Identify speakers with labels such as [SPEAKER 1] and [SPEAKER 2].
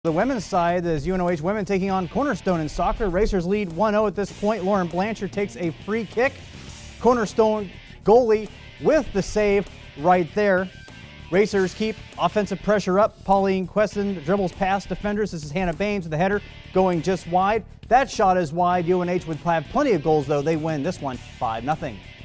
[SPEAKER 1] The women's side is UNOH women taking on Cornerstone in soccer. Racers lead 1-0 at this point. Lauren Blanchard takes a free kick. Cornerstone goalie with the save right there. Racers keep offensive pressure up. Pauline Quesson dribbles past defenders. This is Hannah Baines with the header going just wide. That shot is wide. UNH would have plenty of goals though. They win this one 5-0.